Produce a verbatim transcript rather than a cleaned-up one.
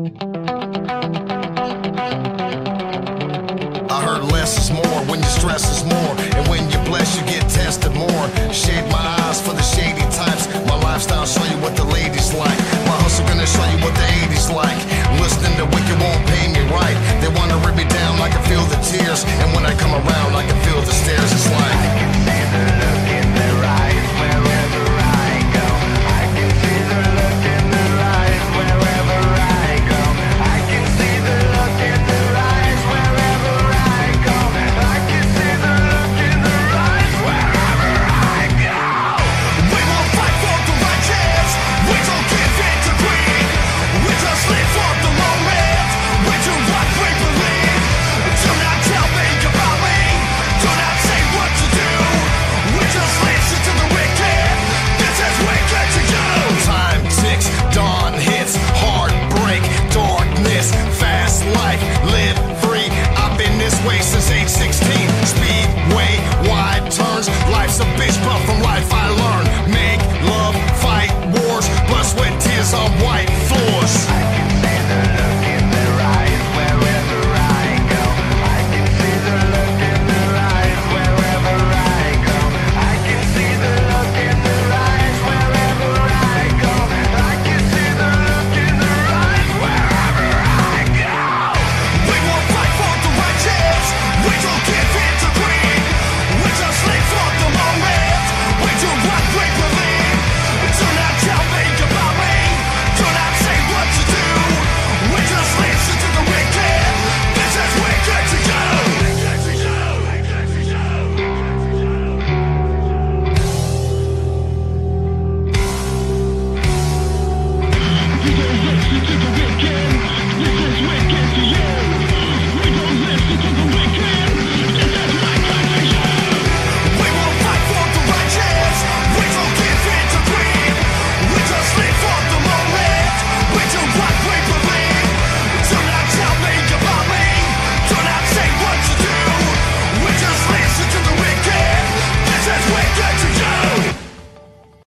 I heard less is more when your stress is more, and when you're blessed you get tested more. Shade my eyes for the shady types. My lifestyle show you what the ladies like. My hustle gonna show you what the eighties like.